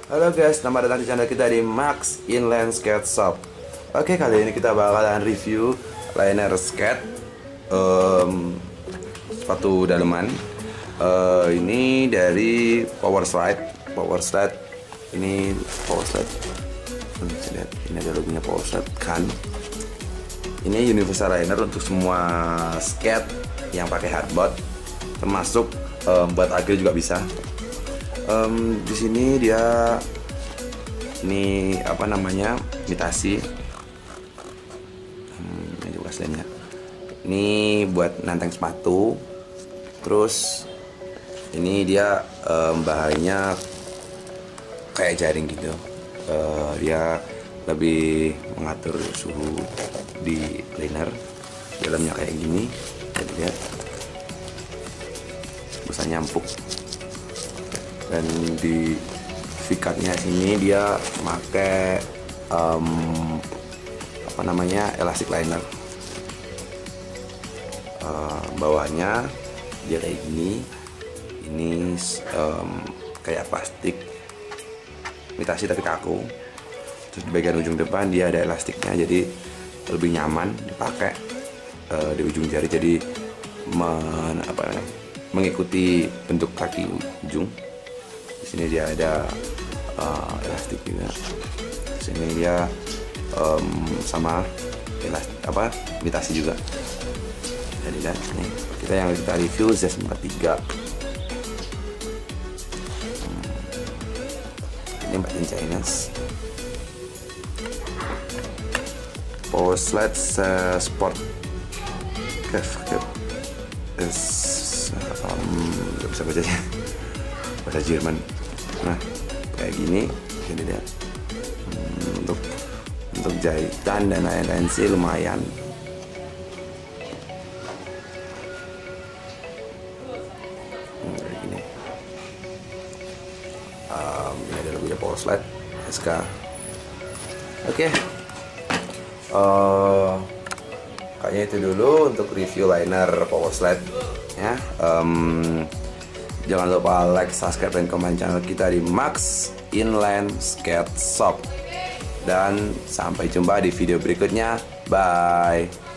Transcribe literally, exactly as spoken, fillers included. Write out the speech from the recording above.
Halo guys, selamat datang di channel kita di Max Inline Skate Shop. Oke, kali ini kita bakalan review liner skate um, sepatu daleman. uh, Ini dari Power Slide. Power Slide Ini Power Slide lihat, ini ada logonya Power Slide kan. Ini universal liner untuk semua skate yang pakai hardboard, termasuk um, buat agri juga bisa. Um, di sini dia ini apa namanya imitasi. Hmm, ini juga aslinya. Ini buat nanteng sepatu. Terus ini dia um, bahannya kayak jaring gitu. Uh, dia lebih mengatur suhu di liner. Dalamnya kayak gini. Jadi lihat, bisa nyampuk. Dan di fikatnya sini dia pakai um, apa namanya elastic liner. Uh, bawahnya dia kayak gini, ini um, kayak plastik imitasi tapi kaku. Terus di bagian ujung depan dia ada elastiknya, jadi lebih nyaman dipakai uh, di ujung jari, jadi men, apa, mengikuti bentuk kaki ujung. Di sini dia ada uh, elastik juga. Di sini dia um, sama elastik apa imitasi juga. Jadi kan nih kita yang kita review Z empat puluh tiga. Hmm. Ini Mbak Chinese Power Slide uh, Sport Craft is um, gak bisa bacanya bahasa Jerman. Nah kayak gini, jadi lihat hmm, untuk untuk jahitan dan lain-lain sih lumayan. Hmm, kayak gini. Um, ini ada logonya Power Slide S K. Oke, okay. uh, kayaknya itu dulu untuk review liner Power Slide ya. Um, Jangan lupa like, subscribe, dan komen channel kita di Max Inline Skate Shop. Dan sampai jumpa di video berikutnya. Bye.